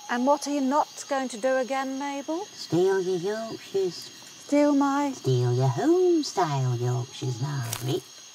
And what are you not going to do again, Mabel? Steal your Yorkshires. Steal my... Steal your home-style Yorkshires, Margaret.